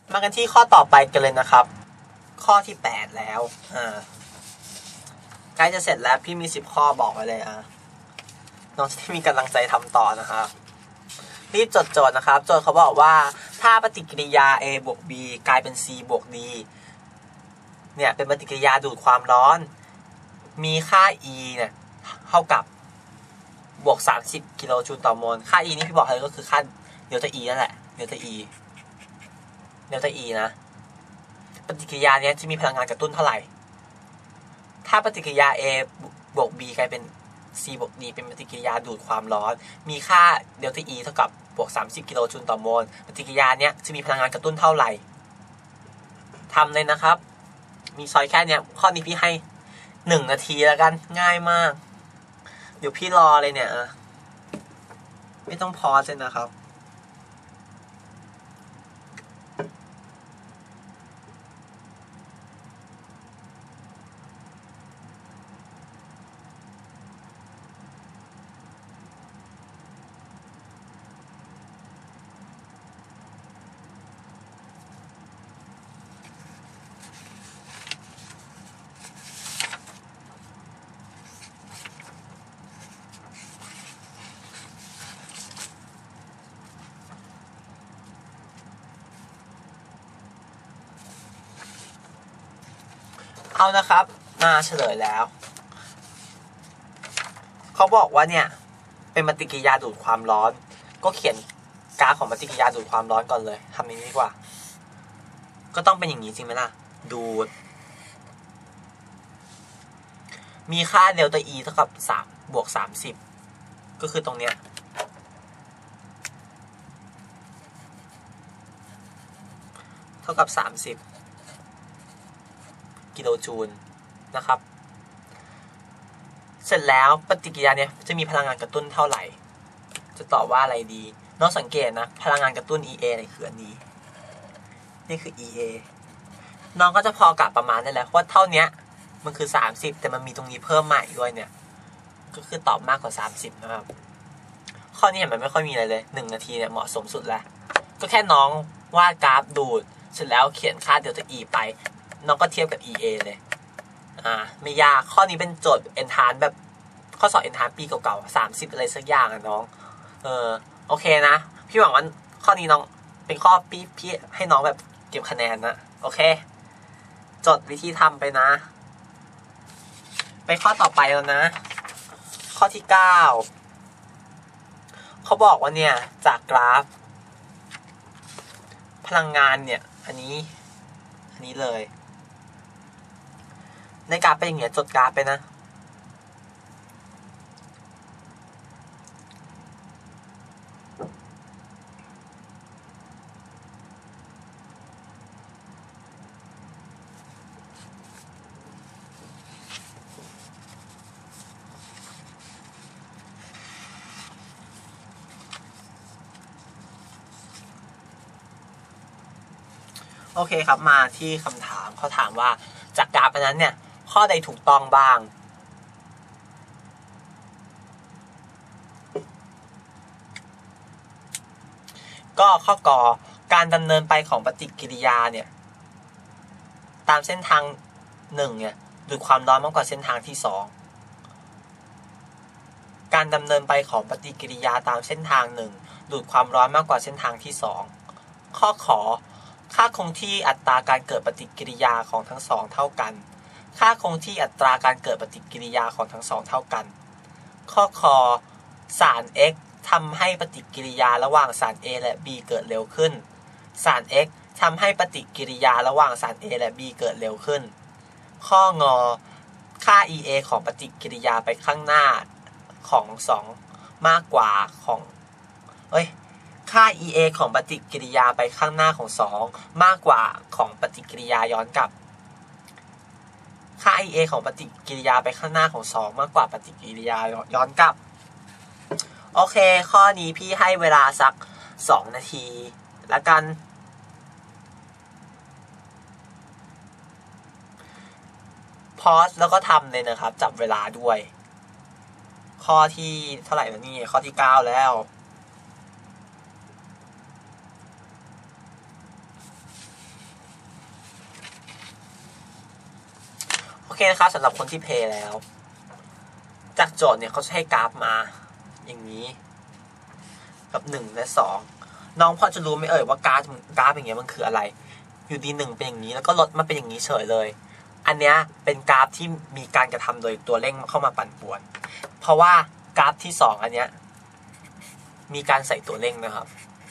มากันที่ข้อต่อไปกันเลยนะครับข้อที่8แล้วใกล้จะเสร็จแล้วพี่มี10ข้อบอกไว้เลยน้องจะได้มีกำลังใจทำต่อนะครับรีบจดโจทย์นะครับโจทย์เขาบอกว่าถ้าปฏิกิริยา A บวก B กลายเป็น C บวก D เนี่ยเป็นปฏิกิริยาดูดความร้อนมีค่า E เนี่ยเท่ากับบวก30 กิโลจูลต่อโมลค่า E นี่พี่บอกเลยก็คือค่าเดลต้า E นั่นแหละเดลต้า E นะปฏิกิริยานี้จะมีพลังงานกระตุ้นเท่าไหร่ถ้าปฏิกิริยา A บวก B กลายเป็น C บวก D เป็นปฏิกิริยาดูดความร้อนมีค่าเดลต้า E เท่ากับบวก30 กิโลจูลต่อโมลปฏิกิริยานี้จะมีพลังงานกระตุ้นเท่าไหร่ทำเลยนะครับมีซอยแค่นี้ข้อนี้พี่ให้1 นาทีแล้วกันง่ายมากเดี๋ยวพี่รอเลยเนี่ยไม่ต้องพอสเลยนะครับเอานะครับมาเฉลยแล้วเขาบอกว่าเนี่ยเป็นปฏิกิริยาดูดความร้อนก็เขียนกราฟของปฏิกิริยาดูดความร้อนก่อนเลยทำอย่างนี้ดีกว่าก็ต้องเป็นอย่างนี้จริงไหมล่ะดูดมีค่าเดลต้า E เท่ากับ3บวก30ก็คือตรงเนี้ยเท่ากับ30กิโลจูลนะครับเสร็จแล้วปฏิกิริยาเนี่ยจะมีพลังงานกระตุ้นเท่าไหร่จะตอบว่าอะไรดีน้องสังเกตนะพลังงานกระตุ้น EA เนี่ยคืออันนี้นี่คือ EA น้องก็จะพอกะประมาณได้แล้วว่าเท่านี้มันคือ30แต่มันมีตรงนี้เพิ่มใหม่ด้วยเนี่ยก็คือตอบมากกว่า30นะครับข้อนี้เห็นมันไม่ค่อยมีอะไรเลย1 นาทีเนี่ยเหมาะสมสุดแล้วก็แค่น้องวาดกราฟดูดเสร็จแล้วเขียนค่าเดลต้า E ไปน้องก็เทียบกับ EA เลยไม่ยากข้อนี้เป็นโจทย์ Entrance แบบข้อสอบ Entrance ปีเก่าๆ30อะไรสักอย่างน้องโอเคนะพี่หวังว่าข้อนี้น้องเป็นข้อพี่ให้น้องแบบเก็บคะแนนนะโอเคจดวิธีทำไปนะไปข้อต่อไปแล้วนะข้อที่9เขาบอกว่าเนี่ยจากกราฟพลังงานเนี่ยอันนี้เลยในกราฟเป็นอย่างเงี้ยจดกราฟไปนะโอเคครับมาที่คำถามเขาถามว่าจากกราฟอันนั้นเนี่ยข้อใดถูกต้องบ้างก็ข้อกอการดำเนินไปของปฏิกิริยาเนี่ยตามเส้นทาง1เนี่ยดูดความร้อนมากกว่าเส้นทางที่2การดำเนินไปของปฏิกิริยาตามเส้นทาง1ดูดความร้อนมากกว่าเส้นทางที่2ข้อขอค่าคงที่อัตราการเกิดปฏิกิริยาของทั้งสองเท่ากันค่าคงที่อัตราการเกิดปฏิกิริยาของทั้งสองเท่ากันข้อคอสาร X ทำให้ปฏิกิริยาระหว่างสาร A และ B เกิดเร็วขึ้นสาร X ทำให้ปฏิกิริยาระหว่างสาร A และ B เกิดเร็วขึ้นข้องอค่า EA ของปฏิกิริยาไปข้างหน้าของ2มากกว่าของค่า EA ของปฏิกิริยาไปข้างหน้าของ2มากกว่าของปฏิกิริยาย้อนกลับค่า EA ของปฏิกิริยาไปข้างหน้าของ2มากกว่าปฏิกิริยาย้อนกลับโอเคข้อนี้พี่ให้เวลาสัก2 นาทีแล้วกันพอสแล้วก็ทำเลยนะครับจับเวลาด้วยข้อที่เท่าไหร่แล้วนี่ข้อที่9แล้ว โเคนะครับสำหรับคนที่เพย์แล้วจากโจทย์เนี่ยเขาจะให้กราฟมาอย่างนี้กับ1และ2น้องพอจะรู้ไหมว่ากราฟอย่างเงี้ยมันคืออะไรอยู่ดี1เป็นอย่างนี้แล้วก็ลดมาเป็นอย่างนี้เฉยเลยอันเนี้ยเป็นกราฟที่มีการกระทำโดยตัวเร่งเข้ามาปั่นป่วนเพราะว่ากราฟที่2อันเนี้ยมีการใส่ตัวเร่งนะครับ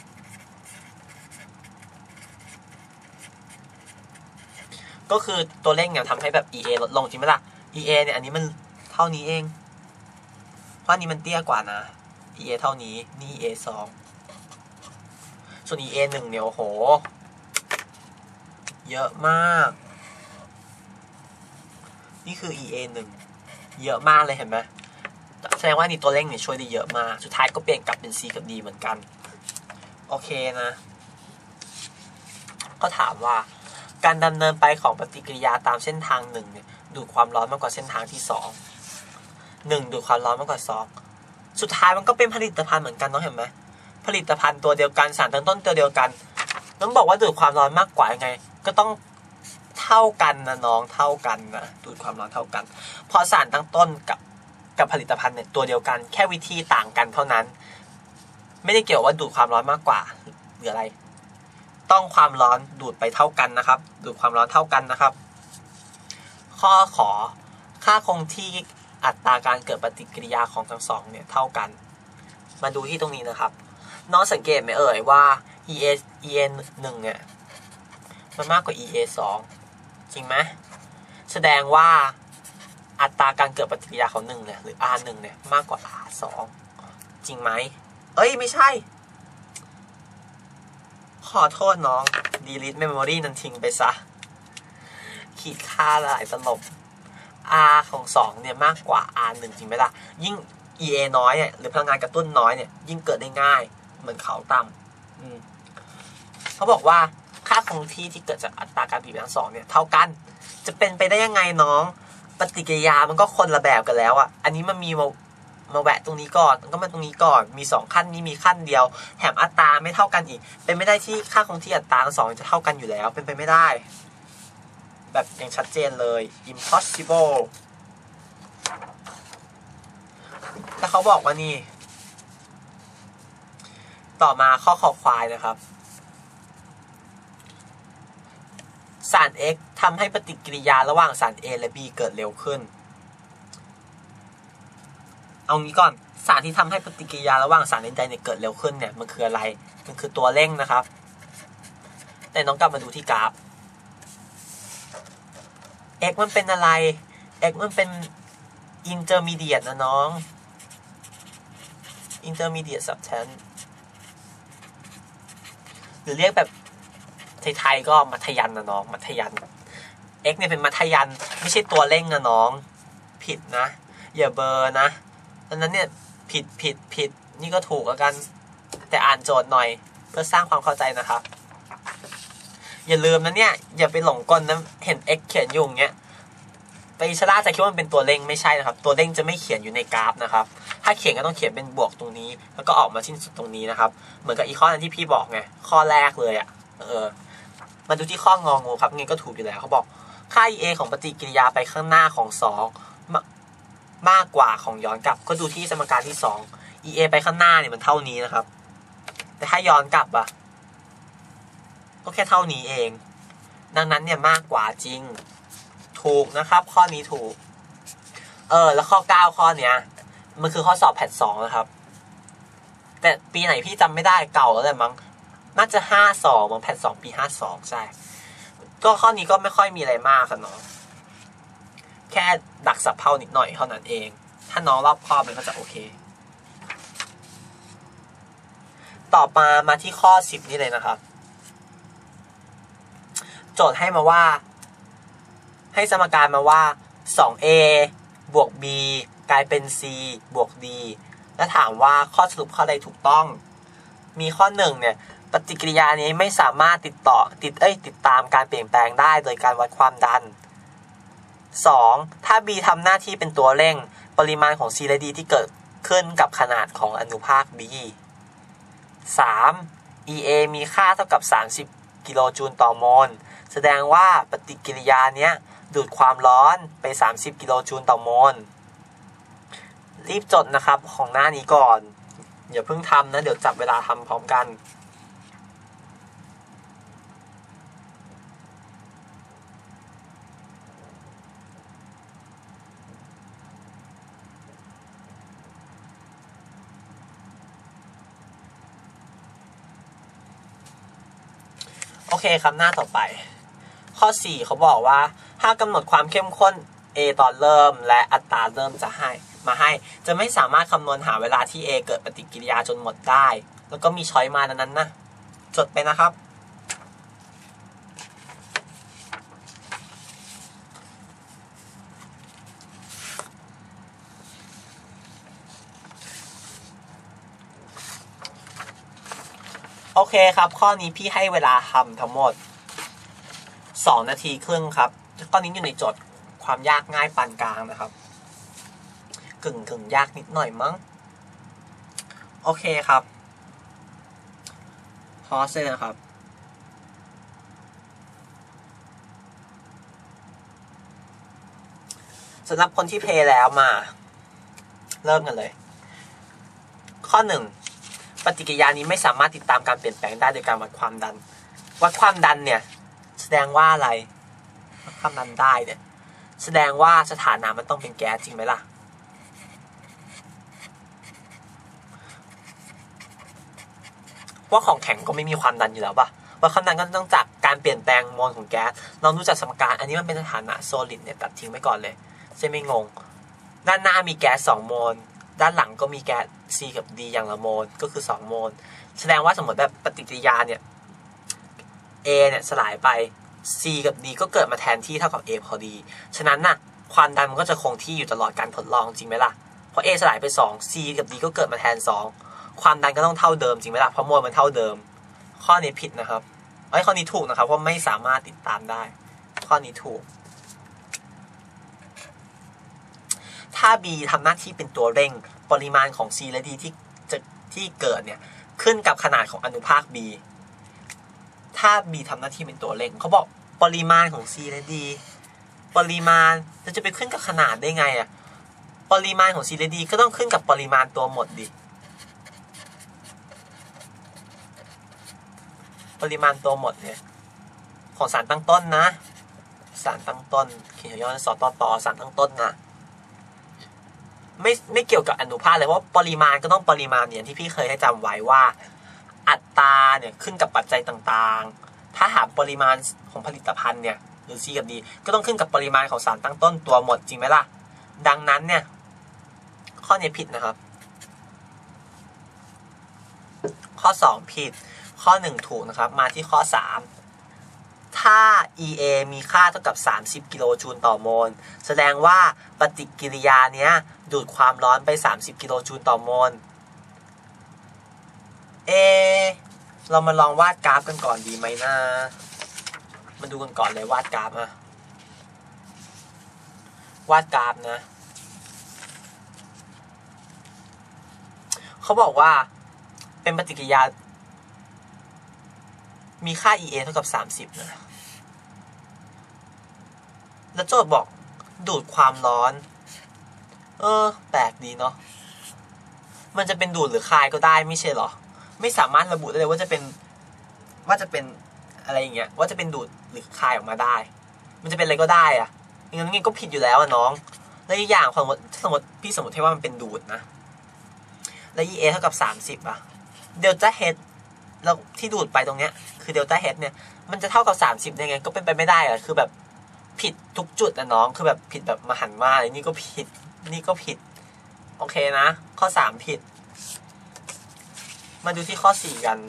ก็คือตัวเร่งเนี่ยทำให้แบบ EA ลดลงจริงไหมล่ะ EA เนี่ยอันนี้มันเท่านี้เองเพราะอันนี้มันเตี้ยกว่านะ EA เท่านี้นี่ EA 2ส่วน EA 1เนี่ยโอ้โหเยอะมากนี่คือ EA 1เยอะมากเลยเห็นไหมแสดงว่านี่ตัวเร่งเนี่ยช่วยได้เยอะมากสุดท้ายก็เปลี่ยนกลับเป็น C กับ D เหมือนกันโอเคนะก็ถามว่าการดำเนินไปของปฏิกิริยาตามเส้นทาง1เนี่ยดูดความร้อนมากกว่าเส้นทางที่2 1ดูดความร้อนมากกว่า2สุดท้ายมันก็เป็นผลิตภัณฑ์เหมือนกันเนาะเห็นไหมผลิตภัณฑ์ตัวเดียวกันสารตั้งต้นตัวเดียวกันต้องบอกว่าดูดความร้อนมากกว่ายังไงก็ต้องเท่ากันนะน้องเท่ากันนะดูดความร้อนเท่ากันเพราะสารตั้งต้นกับผลิตภัณฑ์เนี่ยตัวเดียวกันแค่วิธีต่างกันเท่านั้นไม่ได้เกี่ยวว่าดูดความร้อนมากกว่าหรืออะไรต้องความร้อนดูดไปเท่ากันนะครับดูดความร้อนเท่ากันนะครับข้อขอค่าคงที่อัตราการเกิดปฏิกิริยาของทั้งสองเนี่ยเท่ากันมาดูที่ตรงนี้นะครับน้องสังเกตไหมว่า EA 1เนี่ยมันมากกว่า EA 2จริงไหมแสดงว่าอัตราการเกิดปฏิกิริยาของ1เนี่ยหรือ R1 เนี่ยมากกว่า R2 จริงไหมไม่ใช่ขอโทษน้อง delete memory นั้นทิ้งไปซะขีดค่าหลายตลบ R ของ2เนี่ยมากกว่า R1 จริงไหมล่ะยิ่ง EA น้อยเนี่ยหรือพลังงานกระตุ้นน้อยเนี่ยยิ่งเกิดได้ง่ายเหมือนเขาต่ำเขาบอกว่าค่าคงที่ที่เกิดจากอัตราการเปลี่ยนแปลง2เนี่ยเท่ากันจะเป็นไปได้ยังไงน้องปฏิกิริยามันก็คนละแบบกันแล้วอ่ะอันนี้มันมีมาแวะตรงนี้ก่อนก็มาตรงนี้ก่อนมี2ขั้นนี้มีขั้นเดียวแถมอัตราไม่เท่ากันอีกเป็นไม่ได้ที่ค่าคงที่อัตราทั้ง2จะเท่ากันอยู่แล้วเป็นไปไม่ได้แบบอย่างชัดเจนเลย impossible แล้วเขาบอกว่านี่ต่อมาข้อคอควายนะครับสาร X ทำให้ปฏิกิริยาระหว่างสาร A และ B เกิดเร็วขึ้นเอางี้ก่อนสารที่ทำให้ปฏิกิริยาระหว่างสารใดๆเนี่ยเกิดเร็วขึ้นเนี่ยมันคืออะไรมันคือตัวเร่งนะครับแต่น้องกลับมาดูที่กราฟ X มันเป็นอะไร X มันเป็น intermediate นะน้อง intermediate substance หรือเรียกแบบไทยๆก็มัธยันนะน้องมัธยัน X เนี่ยเป็นมัธยันไม่ใช่ตัวเร่งนะน้องผิดนะอย่าเบอร์นะดังนั้นเนี่ยผิดนี่ก็ถูกแล้วกันแต่อ่านโจทย์หน่อยเพื่อสร้างความเข้าใจนะครับอย่าลืมนะเนี่ยอย่าไปหลงกลนะเห็น x เขียนอยู่อย่างเงี้ยไปชะล่าใจคิดว่ามันเป็นตัวเร่งไม่ใช่นะครับตัวเร่งจะไม่เขียนอยู่ในกราฟนะครับถ้าเขียนก็ต้องเขียนเป็นบวกตรงนี้แล้วก็ออกมาสิ้นสุดตรงนี้นะครับเหมือนกับอีกข้อนั้นที่พี่บอกไงข้อแรกเลยอ่ะมาดูที่ข้ององูครับไงก็ถูกอยู่แล้วเขาบอกค่า EA ของปฏิกิริยาไปข้างหน้าของ2มากกว่าของย้อนกลับก็ดูที่สมการที่2 EA ไปข้างหน้าเนี่ยมันเท่านี้นะครับแต่ถ้าย้อนกลับอะก็แค่เท่านี้เองดังนั้นเนี่ยมากกว่าจริงถูกนะครับข้อนี้ถูกแล้วข้อ9ข้อเนี้ยมันคือข้อสอบแพท2นะครับแต่ปีไหนพี่จำไม่ได้เก่าแล้วแหละมั้งน่าจะ52มั้งแพท2ปี52ใช่ก็ข้อนี้ก็ไม่ค่อยมีอะไรมากค่ะน้องแค่ดักสับเพ่านิดหน่อยเท่านั้นเองถ้าน้องรอบคอบมันก็จะโอเคต่อมาที่ข้อ10นี่เลยนะครับโจทย์ให้มาว่าให้สมการมาว่า 2a บวก b กลายเป็น c บวก d และถามว่าข้อสรุปข้อใดถูกต้องมีข้อ1เนี่ยปฏิกิริยานี้ไม่สามารถติดตามการเปลี่ยนแปลงได้โดยการวัดความดัน 2. ถ้า b ทำหน้าที่เป็นตัวเร่งปริมาณของ c และ d ที่เกิดขึ้นกับขนาดของอนุภาค b 3. EA มีค่าเท่ากับ30กิโลจูลต่อโมลแสดงว่าปฏิกิริยาเนี้ยดูดความร้อนไป30กิโลจูลต่อโมลรีบจดนะครับของหน้านี้ก่อนอย่าเพิ่งทำนะเดี๋ยวจับเวลาทำพร้อมกันโอเคครับหน้าต่อไปข้อ4เขาบอกว่าถ้ากำหนดความเข้มข้น A ตอนเริ่มและอัตราเริ่มจะให้จะไม่สามารถคำนวณหาเวลาที่ A เกิดปฏิกิริยาจนหมดได้แล้วก็มีช้อยมาดังนั้นนะจดไปนะครับโอเคครับข้อนี้พี่ให้เวลาทำทั้งหมด2 นาทีครึ่งครับตอนนี้อยู่ในโจทย์ความยากง่ายปานกลางนะครับกึ่งยากนิดหน่อยมั้งโอเคครับพอเสร็จนะครับสำหรับคนที่เพลย์แล้วมาเริ่มกันเลยข้อ1ปฏิกิริยานี้ไม่สามารถติดตามการเปลี่ยนแปลงได้โดยการวัดความดันเนี่ยแสดงว่าอะไรวัดความดันได้เนี่ยแสดงว่าสถานะมันต้องเป็นแก๊สจริงไหมล่ะว่าของแข็งก็ไม่มีความดันอยู่แล้วป่ะว่าความดันก็ต้องจากการเปลี่ยนแปลงโมลของแก๊สเรารู้จักสมการอันนี้มันเป็นสถานะโซลิดเนี่ยตัดทิ้งไปก่อนเลยจะไม่งงด้านหน้ามีแก๊ส2โมลด้านหลังก็มีแก๊ส C กับ D อย่างละโมลก็คือ2โมลแสดงว่าสมมติแบบปฏิกิริยาเนี่ย A เนี่ยสลายไป C กับ D ก็เกิดมาแทนที่เท่ากับ A พอดีฉะนั้นน่ะความดันมันก็จะคงที่อยู่ตลอดการทดลองจริงไหมล่ะเพราะ A สลายไป2 C กับ D ก็เกิดมาแทน2ความดันก็ต้องเท่าเดิมจริงไหมล่ะเพราะโมลมันเท่าเดิมข้อนี้ผิดนะครับข้อนี้ถูกนะครับเพราะไม่สามารถติดตามได้ข้อนี้ถูกถ้า B ทำหน้าที่เป็นตัวเร่งปริมาณของ C และ D ที่เกิดเนี่ยขึ้นกับขนาดของอนุภาค B ถ้า B ทำหน้าที่เป็นตัวเร่งเขาบอกปริมาณของ C และ D ปริมาณจะไปขึ้นกับขนาดได้ไงอ่ะปริมาณของ C และ D ก็ต้องขึ้นกับปริมาณตัวหมดดิปริมาณตัวหมดเนี่ยของสารตั้งต้นนะสารตั้งต้นเขียนย่อสตตสารตั้งต้นนะไม่เกี่ยวกับอนุภาคเลยเพราะปริมาณก็ต้องปริมาณเนี่ยที่พี่เคยให้จำไว้ว่าอัตราเนี่ยขึ้นกับปัจจัยต่างๆถ้าหาปริมาณของผลิตภัณฑ์เนี่ยหรือ C กับ D ก็ต้องขึ้นกับปริมาณของสารตั้งต้นตัวหมดจริงไหมล่ะดังนั้นเนี่ยข้อนี้ผิดนะครับข้อ2ผิดข้อ1ถูกนะครับมาที่ข้อ3ถ้า EA มีค่าเท่ากับ30กิโลจูลต่อโมลแสดงว่าปฏิกิริยาเนี้ยดูดความร้อนไป30กิโลจูลต่อโมลเรามาลองวาดกราฟกันก่อนดีไหมนะมาดูกันก่อนเลยวาดกราฟอะวาดกราฟนะเขาบอกว่าเป็นปฏิกิริยามีค่า EA เท่ากับ30นะแล้วโจทย์บอกดูดความร้อนแปลกดีเนาะมันจะเป็นดูดหรือคายก็ได้ไม่ใช่หรอไม่สามารถระบุได้เลยว่าจะเป็นอะไรอย่างเงี้ยว่าจะเป็นดูดหรือคายออกมาได้มันจะเป็นอะไรก็ได้อะงั้นก็ผิดอยู่แล้วอะน้องแล้วอีกอย่างสมมติพี่สมมติให้ว่ามันเป็นดูดนะแล้ว EA เท่ากับ30อะเดลต้า H แล้วที่ดูดไปตรงเนี้ยคือเดลต้า H เนี่ยมันจะเท่ากับ30ได้ไงก็เป็นไปไม่ได้อะคือแบบผิดทุกจุดนะน้องคือแบบผิดแบบมหันต์มากนี่ก็ผิดนี่ก็ผิดโอเคนะข้อ3ผิดมาดูที่ข้อ4กัน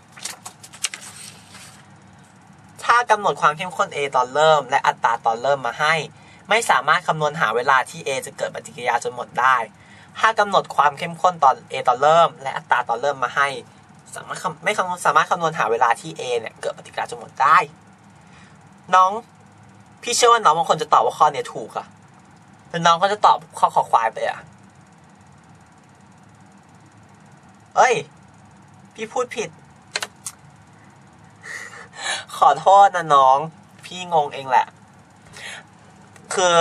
ถ้ากำหนดความเข้มข้น A ตอนเริ่มและอัตราตอนเริ่มมาให้ไม่สามารถคำนวณหาเวลาที่ A จะเกิดปฏิกิริยาจนหมดได้ถ้ากำหนดความเข้มข้นตอน A ตอนเริ่มและอัตราตอนเริ่มมาให้ไม่สามารถคำนวณหาเวลาที่ A เนี่ยเกิดปฏิกิริยาจนหมดได้น้องพี่เชื่อว่าน้องบางคนจะตอบว่าข้อนี้ถูกอะแต่น้องก็จะตอบข้อขอควายไปอะพี่พูดผิดขอโทษนะน้องพี่งงเองแหละคือ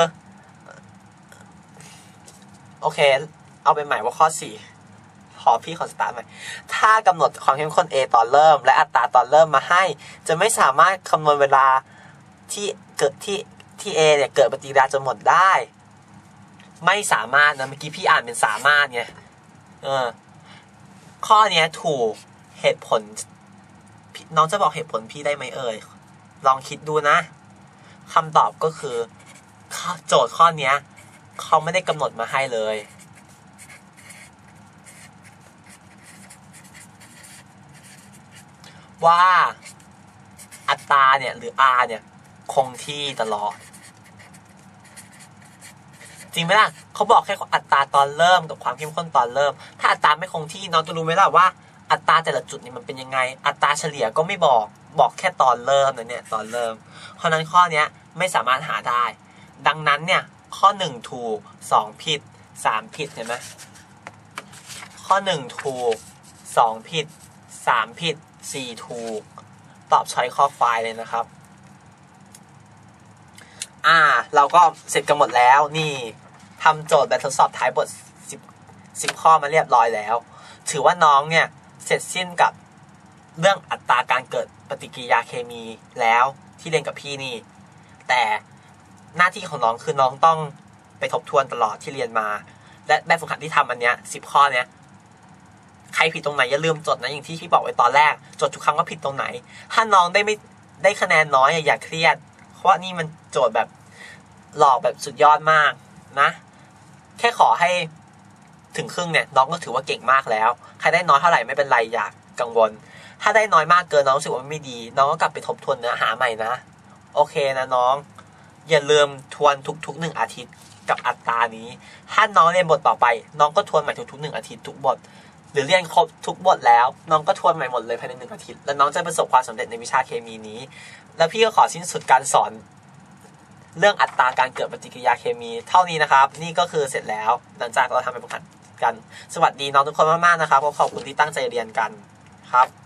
โอเคเอาเป็นใหม่ว่าข้อ4พี่ขอสตาร์ทใหม่ถ้ากำหนดความเข้มข้น A ตอนเริ่มและอัตราตอนเริ่มมาให้จะไม่สามารถคำนวณเวลาที่เกิดที่ A เนี่ยเกิดปฏิกิริยาจนหมดได้ไม่สามารถนะเมื่อกี้พี่อ่านเป็นสามารถไงข้อนี้ถูกเหตุผลน้องจะบอกเหตุผลพี่ได้ไหมเอ่ยลองคิดดูนะคำตอบก็คือโจทย์ข้อนี้เขาไม่ได้กำหนดมาให้เลยว่าอัตราเนี่ยหรือ R เนี่ยคงที่ตลอดจริงไหมล่ะเขาบอกแค่อัตราตอนเริ่มกับความเข้มข้นตอนเริ่มถ้าอัตราไม่คงที่น้องจะรู้ไหมล่ะว่าอัตราแต่ละจุดนี่มันเป็นยังไงอัตราเฉลี่ยก็ไม่บอกแค่ตอนเริ่มนะเนี่ยตอนเริ่มเพราะนั้นข้อนี้ไม่สามารถหาได้ดังนั้นเนี่ยข้อ1ถูก2ผิด3ผิดเห็นไหมข้อ1ถูก2ผิด3ผิด4ถูกตอบช้อยข้อควายเลยนะครับเราก็เสร็จกันหมดแล้วนี่ทำโจทย์แบบทดสอบท้ายบท10ข้อมาเรียบร้อยแล้วถือว่าน้องเนี่ยเสร็จสิ้นกับเรื่องอัตราการเกิดปฏิกิริยาเคมีแล้วที่เรียนกับพี่นี่แต่หน้าที่ของน้องคือน้องต้องไปทบทวนตลอดที่เรียนมาและแบบฝึกหัดที่ทำอันเนี้ย10ข้อเนี้ยใครผิดตรงไหนอย่าลืมจดนะอย่างที่พี่บอกไว้ตอนแรกจดทุกครั้งว่าผิดตรงไหนถ้าน้องไม่ได้คะแนนน้อยอย่าเครียดเพราะว่านี่มันโจทย์แบบหลอกแบบสุดยอดมากนะแค่ขอให้ถึงครึ่งเนี่ยน้องก็ถือว่าเก่งมากแล้วใครได้น้อยเท่าไหร่ไม่เป็นไรอย่ากังวลถ้าได้น้อยมากเกินน้องรู้สึกว่าไม่ดีน้องก็กลับไปทบทวนเนื้อหาใหม่นะโอเคนะน้องอย่าลืมทวนทุกๆ1 อาทิตย์กับอัตรานี้ถ้าน้องเรียนบทต่อไปน้องก็ทวนใหม่ทุกๆ1 อาทิตย์ทุกบทหรือเรียนครบทุกบทแล้วน้องก็ทวนใหม่หมดเลยภายใน1 อาทิตย์แล้วน้องจะประสบความสำเร็จในวิชาเคมีนี้แล้วพี่ก็ขอสิ้นสุดการสอนเรื่องอัตราการเกิดปฏิกิริยาเคมีเท่านี้นะครับนี่ก็คือเสร็จแล้วหลังจากเราทำแบบฝึกหัดกันสวัสดีน้องทุกคนมากๆนะครับขอบคุณที่ตั้งใจเรียนกันครับ